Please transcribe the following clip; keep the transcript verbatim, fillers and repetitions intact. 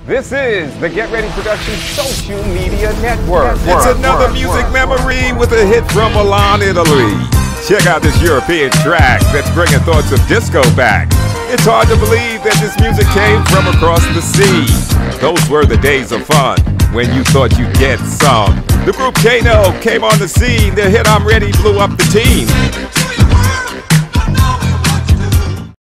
This is the Get Ready Production Social Media Network. It's Work, another work, music work, memory work. with a hit from Milan, Italy. Check out this European track that's bringing thoughts of disco back. It's hard to believe that this music came from across the sea. Those were the days of fun when you thought you'd get some. The group Kano came on the scene. Their hit I'm Ready blew up the team.